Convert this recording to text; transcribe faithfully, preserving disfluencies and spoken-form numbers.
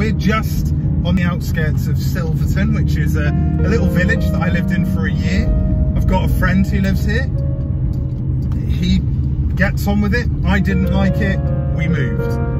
we're just on the outskirts of Silverton, which is a, a little village that I lived in for a year. I've got a friend who lives here. He gets on with it. I didn't like it. We moved.